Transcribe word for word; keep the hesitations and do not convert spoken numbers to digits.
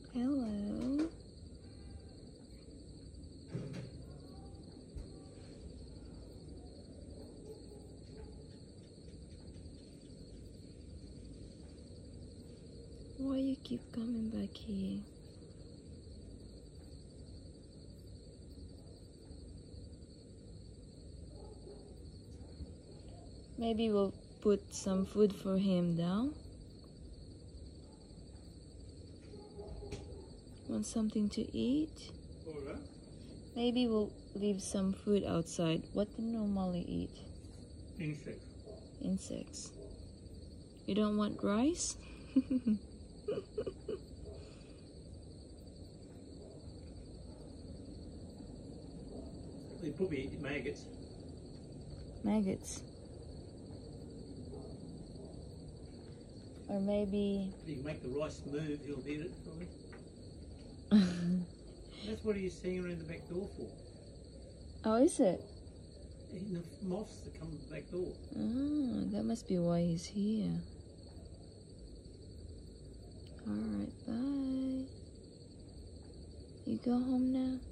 Hello. Why you keep coming back here? Maybe we'll put some food for him down. Want something to eat? Alright. Maybe we'll leave some food outside. What do you normally eat? Insects. Insects. You don't want rice? They probably eat maggots. Maggots. Or maybe... If you make the rice move, he'll eat it probably. That's what he's seeing around the back door for. Oh, is it? Eating the moths that come to the back door. Oh, that must be why he's here. Alright, bye. You go home now?